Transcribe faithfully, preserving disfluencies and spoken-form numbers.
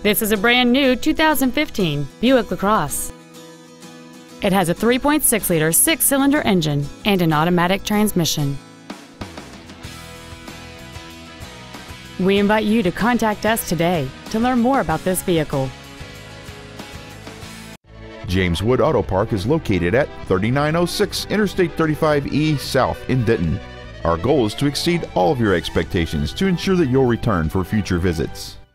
This is a brand new two thousand fifteen Buick LaCrosse. It has a three point six liter six-cylinder engine and an automatic transmission. We invite you to contact us today to learn more about this vehicle. James Wood Auto Park is located at thirty-nine oh six Interstate thirty-five E South in Denton. Our goal is to exceed all of your expectations to ensure that you'll return for future visits.